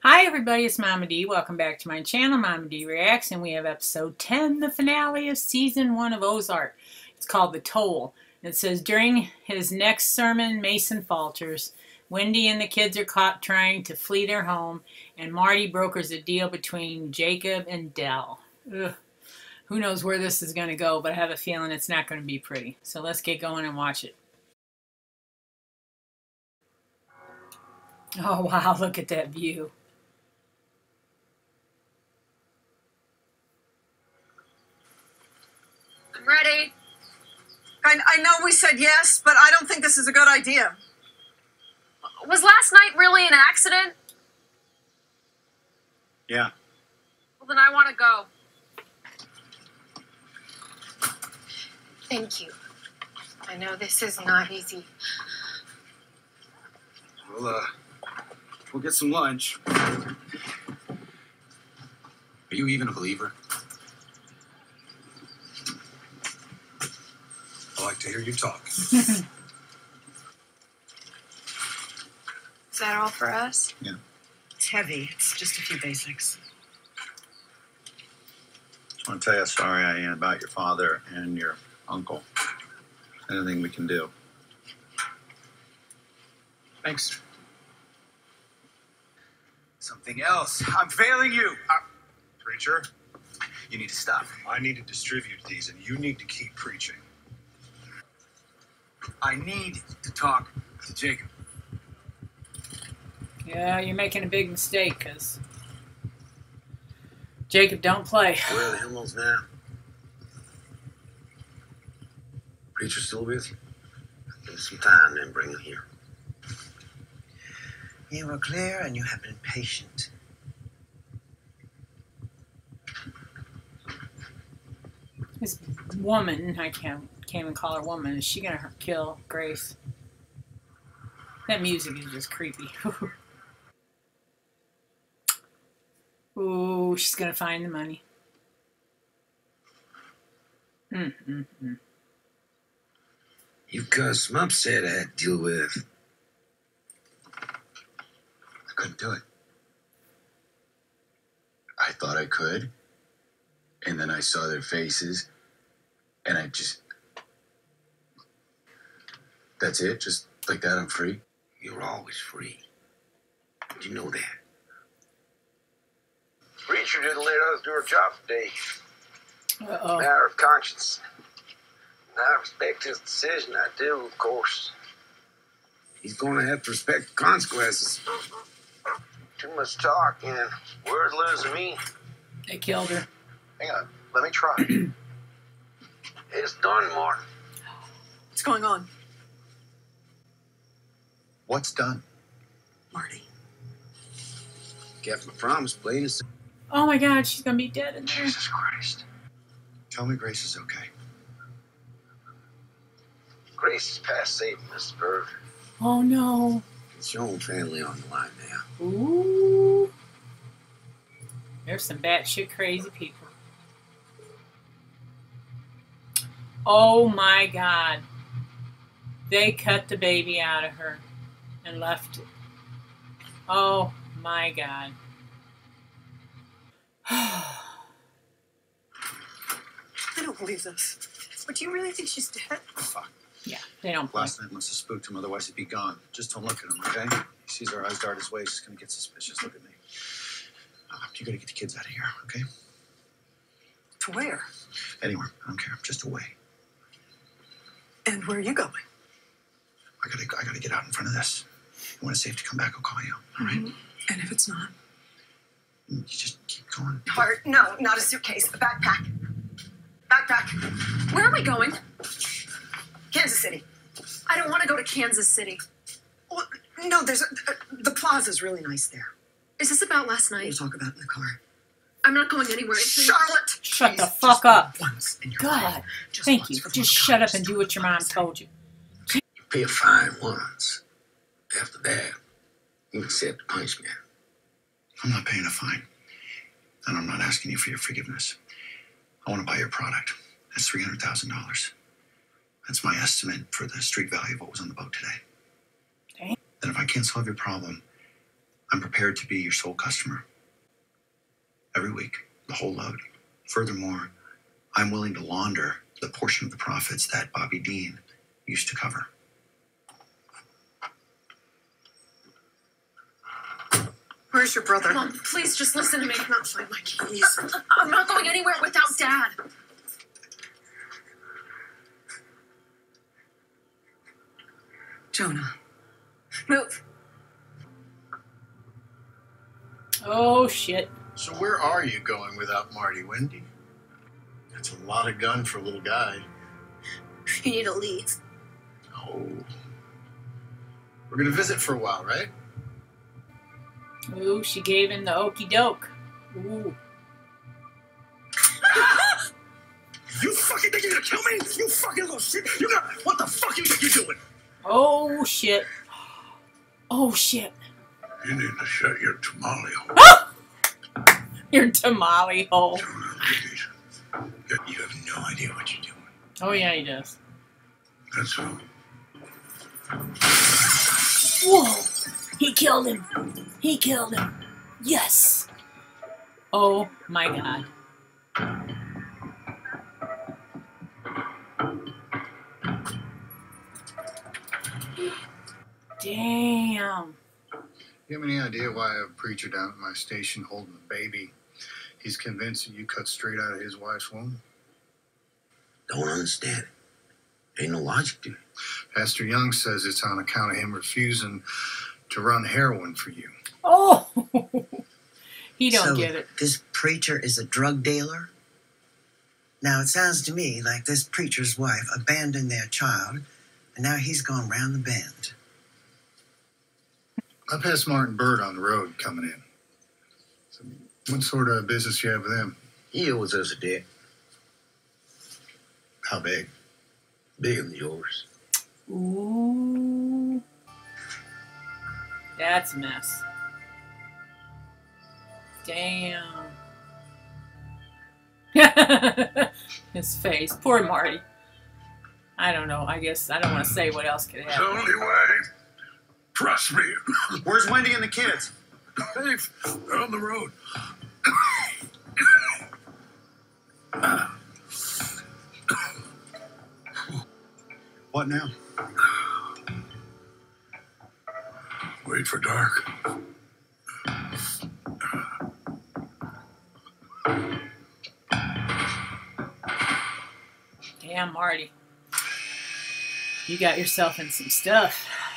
Hi everybody, it's Mama D. Welcome back to my channel, Mama D Reacts, and we have episode 10, the finale of season 1 of Ozark. It's called The Toll. It says, during his next sermon, Mason falters. Wendy and the kids are caught trying to flee their home, and Marty brokers a deal between Jacob and Dell. Ugh. Who knows where this is going to go, but I have a feeling it's not going to be pretty. So let's get going and watch it. Oh wow, look at that view. Ready? I know we said yes, but I don't think this is a good idea. Was last night really an accident? Yeah. Well, then I want to go. Thank you. I know this is not easy. We'll get some lunch. Are you even a believer? I like to hear you talk. Is that all for us? Yeah. It's heavy. It's just a few basics. I want to tell you how sorry I am about your father and your uncle. Anything we can do. Thanks. Something else. I'm failing you. Preacher, You need to stop. I need to distribute these, and you need to keep preaching. I need to talk to Jacob. Yeah, you're making a big mistake, because Jacob don't play. Where are the Himmels now? Preacher still with you? Give him some time, then bring him here. You were clear and you have been patient. This woman, I can't even call her woman, is she gonna kill Grace? That music is just creepy. Ooh, she's gonna find the money. You've got some upset I had to deal with. I couldn't do it. I thought I could. And then I saw their faces. And I just... That's it? Just like that, I'm free? You're always free. You know that. Preacher didn't let us do our job today. Uh-oh. Matter of conscience. And I respect his decision. I do, of course. He's gonna have to respect the consequences. Too much talk and word losing me. They killed her. Hang on. Let me try. It's done, Marty. What's going on? What's done? Marty. Kept my promise, plain and simple. Oh my god, she's gonna be dead in there. Jesus Christ. Tell me Grace is okay. Grace is past saving, Mr. Bird. Oh no. It's your own family on the line now. Ooh. There's some batshit crazy people. Oh my god. They cut the baby out of her and left it. Oh my god. I don't believe this. But do you really think she's dead? Oh, fuck. Yeah, they don't play. Last night must have spooked him, otherwise he'd be gone. Just don't look at him, okay? He sees our eyes dart his way, he's just gonna get suspicious. Look at me. You gotta get the kids out of here, okay? To where? Anywhere. I don't care. Just away. And where are you going? I gotta get out in front of this. When it's safe to come back, I'll call you. All right? And if it's not? You just keep going. Bart, no, not a suitcase. A backpack. Backpack. Where are we going? Kansas City. I don't want to go to Kansas City. Well, no, the plaza's really nice there. Is this about last We'll night? talk about it in the car. I'm not going anywhere. Charlotte! Shut the Please, fuck just up. Once in your God. life. Just Thank once you. for the Just love of shut God, up and just do what your mom told you. You pay a fine once. After that, you accept the punishment. I'm not paying a fine. And I'm not asking you for your forgiveness. I want to buy your product. That's $300,000. That's my estimate for the street value of what was on the boat today. Okay. Then if I can't solve your problem, I'm prepared to be your sole customer. Every week, the whole load. Furthermore, I'm willing to launder the portion of the profits that Bobby Dean used to cover. Where's your brother? Mom, please just listen to me. I cannot find my keys. I'm not going anywhere without Dad. Jonah. Move. Oh, shit. So where are you going without Marty, Wendy? That's a lot of gun for a little guy. You need to leave. Oh. We're gonna visit for a while, right? Ooh, she gave him the okey doke. Ooh. You fucking think you're gonna kill me? You fucking little shit! You got what the fuck you think you're doing? Oh, shit. Oh, shit. You need to shut your tamale hole. Your tamale hole. You have no idea what you're doing. Oh, yeah, he does. That's all. Whoa! He killed him. He killed him. Yes. Oh, my God. Damn. You have any idea why I have a preacher down at my station holding a baby? He's convinced that you cut straight out of his wife's womb. Don't understand it. Ain't no logic to it. Pastor Young says it's on account of him refusing to run heroin for you. Oh! He don't get it. This preacher is a drug dealer? Now, it sounds to me like this preacher's wife abandoned their child, and now he's gone round the bend. I passed Martin Bird on the road coming in. So what sort of business you have with him? He owes us a debt. How big? Bigger than yours. Ooh. That's a mess. Damn. His face. Poor Marty. I don't know. I guess I don't want to say what else could The happen. only way. Trust me. Where's Wendy and the kids? Dave, they're on the road. What now? Wait for dark. Damn, Marty. You got yourself in some stuff.